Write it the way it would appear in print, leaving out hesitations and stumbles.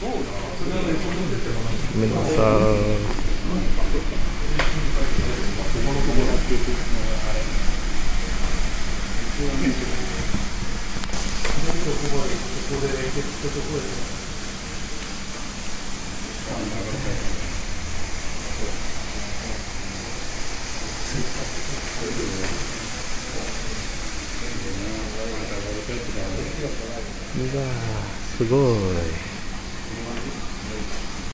ごめんなさい。うわー、すごい。